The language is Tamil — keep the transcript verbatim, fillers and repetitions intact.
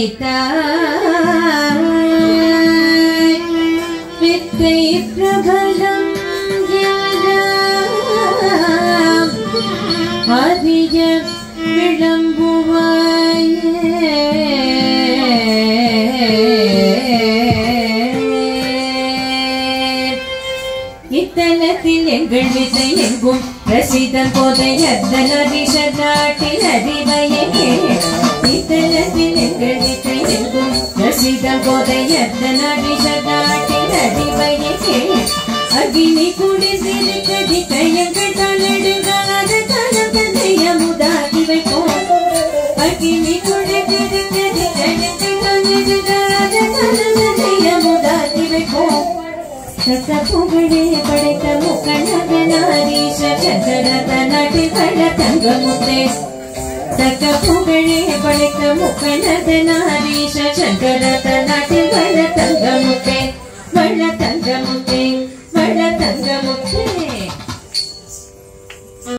வித்தை பிரபலம் அதிக விளம்புவாயே இத்தலத்தில் எங்கள் வித்தை எங்கும் பிரசிதம் போதையத்தனரிஷநாட்டில் அறிவையே இத்தலத்தில் எங்கள் வித்தை எங்கும் பிரசிதம் போதையத்தனரிஷநாட்டில் அறிவையே அகினி குடிசிருக்கதி கையங்கள் தலடுங்காத தலபதைய முதாதி வைப்போம் அகினி குடிசிருக்கதி கையங்கள் தலடுங்காத தலபதைய முதாதி வைப்போம் சத்த புகழே படைத்த முக்கணகனாரீஷ சங்கரத நாட்டில் வள தங்கமுத்தே சத்த புகழே படைத்த முக்கணகனாரீஷ சங்கரத நாட்டில் வள தங்கமுத்தே வள தங்கமுத்தே வள தங்கமுத்தே